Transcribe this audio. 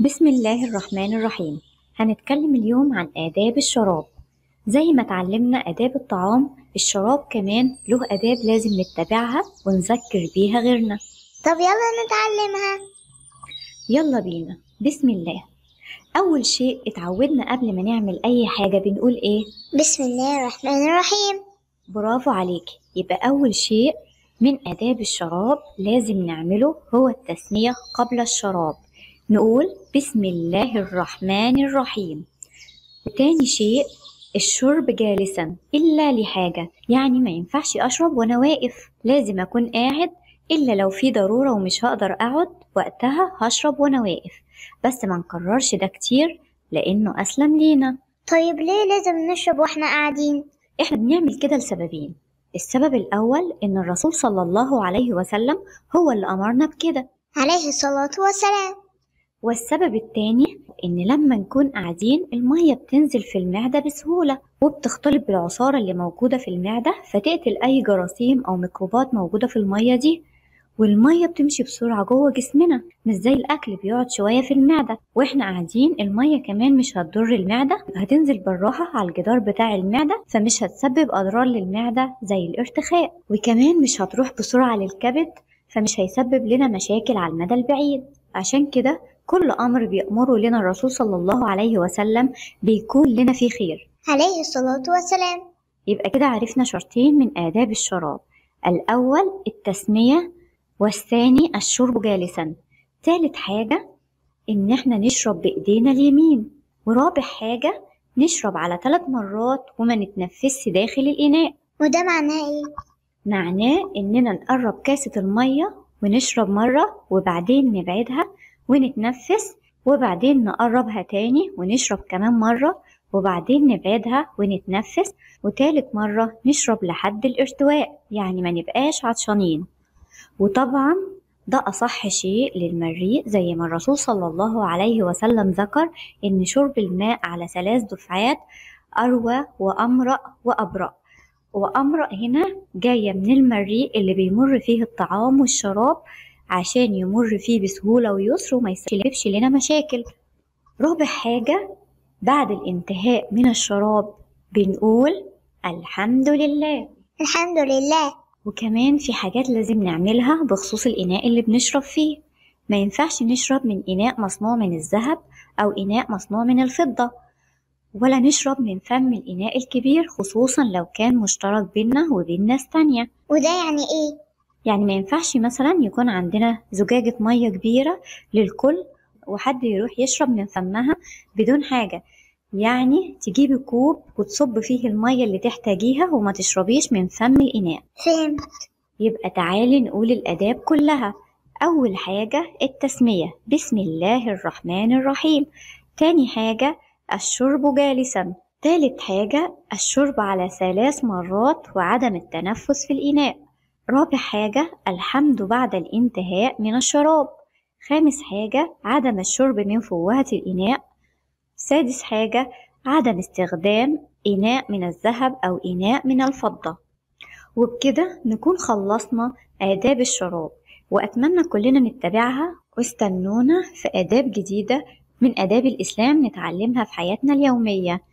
بسم الله الرحمن الرحيم. هنتكلم اليوم عن آداب الشراب. زي ما اتعلمنا آداب الطعام، الشراب كمان له آداب لازم نتبعها ونذكر بيها غيرنا. طب يلا نتعلمها. يلا بينا، بسم الله. أول شيء اتعودنا قبل ما نعمل أي حاجة بنقول إيه؟ بسم الله الرحمن الرحيم. برافو عليكي. يبقى أول شيء من آداب الشراب لازم نعمله هو التسمية قبل الشراب. نقول بسم الله الرحمن الرحيم. وتاني شيء الشرب جالسا إلا لحاجة، يعني ما ينفعش أشرب وأنا واقف، لازم أكون قاعد، إلا لو في ضرورة ومش هقدر أقعد وقتها هشرب وأنا واقف، بس ما نكررش ده كتير لأنه أسلم لينا. طيب ليه لازم نشرب واحنا قاعدين؟ إحنا بنعمل كده لسببين. السبب الأول إن الرسول صلى الله عليه وسلم هو اللي أمرنا بكده عليه الصلاة والسلام. والسبب التاني إن لما نكون قاعدين المية بتنزل في المعدة بسهولة وبتختلط بالعصارة اللي موجودة في المعدة، فتقتل أي جراثيم أو ميكروبات موجودة في المية دي، والمية بتمشي بسرعة جوه جسمنا، مش زي الأكل بيقعد شوية في المعدة. وإحنا قاعدين المية كمان مش هتضر المعدة، هتنزل بالراحة على الجدار بتاع المعدة، فمش هتسبب أضرار للمعدة زي الارتخاء، وكمان مش هتروح بسرعة للكبد، فمش هيسبب لنا مشاكل على المدى البعيد. عشان كده كل أمر بيأمره لنا الرسول صلى الله عليه وسلم بيكون لنا فيه خير عليه الصلاة والسلام. يبقى كده عرفنا شرطين من آداب الشراب، الأول التسمية، والثاني الشرب جالسا. ثالث حاجة إن احنا نشرب بإيدينا اليمين، ورابع حاجة نشرب على 3 مرات وما نتنفسش داخل الإناء. وده معناه ايه؟ معناه إننا نقرب كاسة المية ونشرب مرة وبعدين نبعدها ونتنفس، وبعدين نقربها تاني ونشرب كمان مرة وبعدين نبعدها ونتنفس، وتالت مرة نشرب لحد الارتواء، يعني ما نبقاش عطشانين. وطبعا ده أصح شيء للمريء، زي ما الرسول صلى الله عليه وسلم ذكر إن شرب الماء على 3 دفعات أروى وأمرأ وأبرأ. وأمرأ هنا جاية من المريء اللي بيمر فيه الطعام والشراب، عشان يمر فيه بسهولة ويسر وما يسببش لنا مشاكل. رابع حاجة بعد الانتهاء من الشراب بنقول الحمد لله. الحمد لله. وكمان في حاجات لازم نعملها بخصوص الإناء اللي بنشرب فيه. ما ينفعش نشرب من إناء مصنوع من الذهب أو إناء مصنوع من الفضة، ولا نشرب من فم الإناء الكبير، خصوصا لو كان مشترك بينا وبين ناس تانية. وده يعني ايه؟ يعني ما ينفعش مثلا يكون عندنا زجاجة مية كبيرة للكل وحد يروح يشرب من فمها بدون حاجة، يعني تجيبي كوب وتصب فيه المية اللي تحتاجيها وما تشربيش من فم الإناء. فهمت. يبقى تعالي نقول الآداب كلها. أول حاجة التسمية بسم الله الرحمن الرحيم. تاني حاجة الشرب جالسا. تالت حاجة الشرب على 3 مرات وعدم التنفس في الإناء. رابع حاجة الحمد بعد الانتهاء من الشراب. خامس حاجة عدم الشرب من فوهة الإناء. سادس حاجة عدم استخدام إناء من الذهب أو إناء من الفضة. وبكده نكون خلصنا آداب الشراب، وأتمنى كلنا نتبعها، واستنونا في آداب جديدة من آداب الإسلام نتعلمها في حياتنا اليومية.